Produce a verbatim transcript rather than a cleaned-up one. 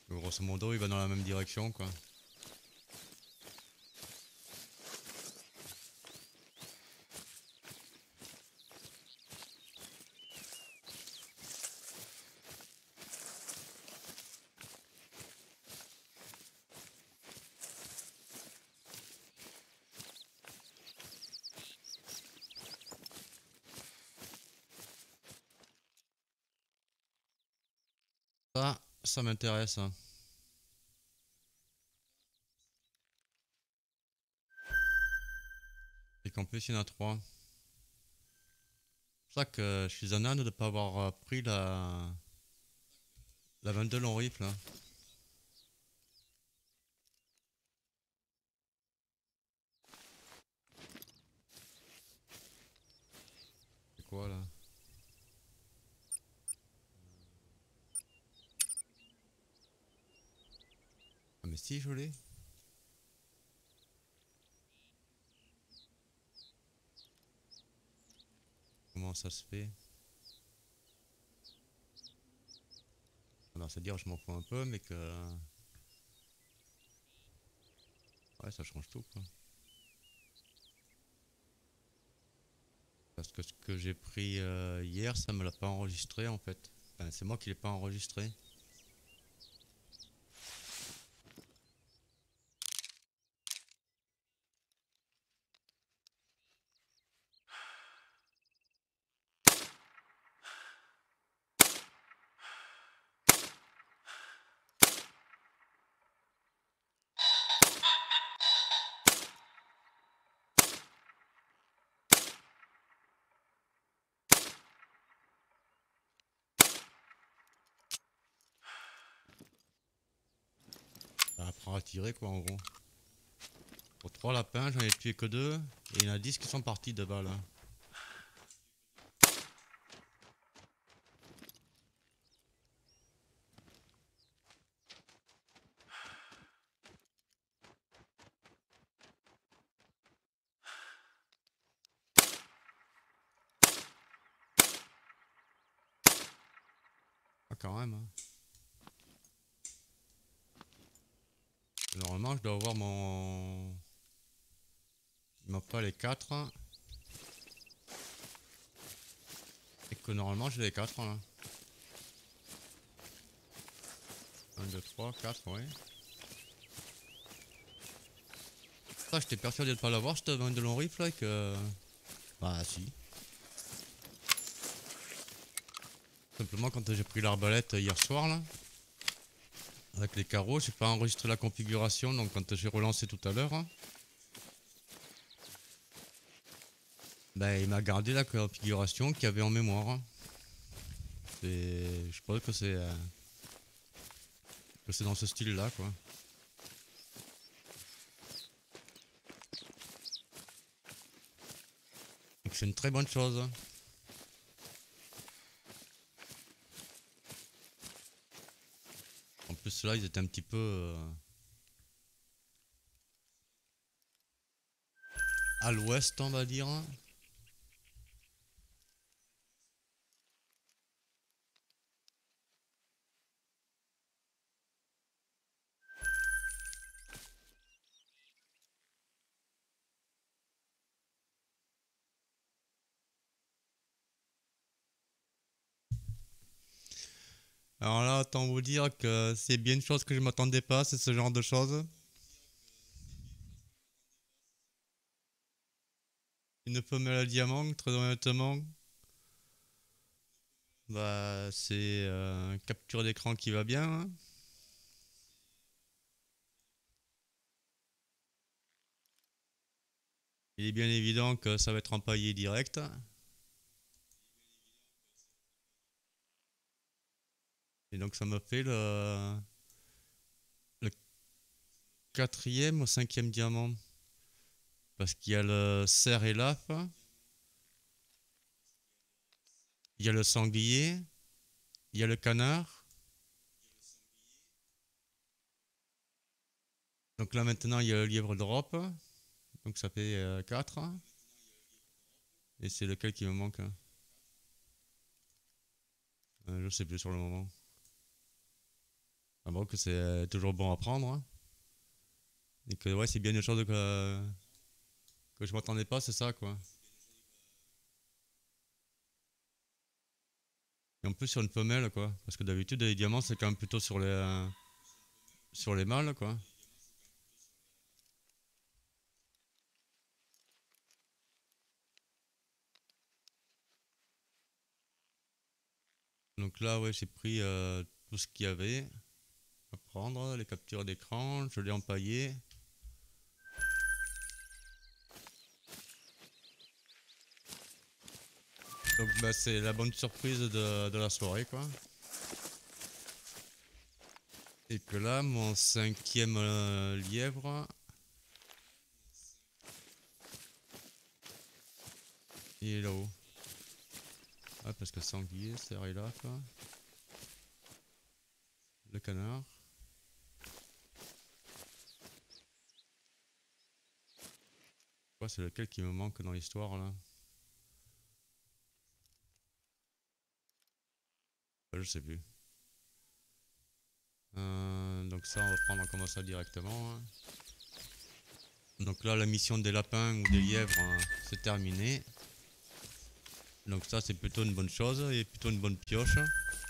Grosso modo, il va dans la même direction, quoi. Ça, ça m'intéresse, hein. Et qu'en plus, il y en a trois. C'est pour ça que je suis un âne de ne pas avoir euh, pris la... la vingt-deux long rifle, là. C'est quoi, là? Ah, mais si, je l'ai. Comment ça se fait? Alors, c'est-à-dire, je m'en fous un peu, mais que... Ouais, ça change tout, quoi. Parce que ce que j'ai pris euh, hier, ça me l'a pas enregistré, en fait. Enfin, c'est moi qui l'ai pas enregistré. Ça apprend à tirer, quoi, en gros. Pour trois lapins, j'en ai tué que deux. Et il y en a dix qui sont partis de balles, hein. Ah, quand même, hein. Normalement, je dois avoir mon... Il m'a pas les quatre. Et que normalement, j'ai les quatre, là. un, deux, trois, quatre, ouais. Ça, j'étais persuadé de pas l'avoir, cette vingt de long rifle, là, que... Bah, si. Simplement, quand j'ai pris l'arbalète hier soir, là, avec les carreaux, j'ai pas enregistré la configuration, donc quand j'ai relancé tout à l'heure, hein, bah, il m'a gardé la configuration qu'il y avait en mémoire, hein. Et je pense que c'est euh, que c'est dans ce style-là, quoi. Donc c'est une très bonne chose. En plus, là, ils étaient un petit peu euh, à l'ouest, on va dire. Alors là, autant vous dire que c'est bien une chose que je m'attendais pas, c'est ce genre de choses. Une femelle à diamant, très honnêtement, bah c'est euh, une capture d'écran qui va bien, hein. Il est bien évident que ça va être empaillé direct. Et donc ça me fait le, le quatrième ou cinquième diamant. Parce qu'il y a le cerf et l'af, il y a le sanglier, il y a le canard. Donc là maintenant il y a le lièvre d'Europe. Donc ça fait euh, quatre. Et c'est lequel qui me manque, hein? euh, Je sais plus sur le moment. Ah bon, que c'est toujours bon à prendre. Hein. Et que ouais, c'est bien une chose que, que je m'attendais pas, c'est ça quoi. Et en plus sur une femelle quoi. Parce que d'habitude les diamants c'est quand même plutôt sur les euh, sur les mâles quoi. Donc là ouais j'ai pris euh, tout ce qu'il y avait à prendre, les captures d'écran, je l'ai empaillé. Donc bah, c'est la bonne surprise de, de la soirée quoi. Et que là mon cinquième euh, lièvre, il est là-haut. Ah parce que sanglier c'est là quoi. Le canard. Ouais, c'est lequel qui me manque dans l'histoire là. Ouais, je sais plus. Euh, donc ça on va prendre comme ça directement. Hein. Donc là la mission des lapins ou des lièvres hein, c'est terminé. Donc ça c'est plutôt une bonne chose et plutôt une bonne pioche.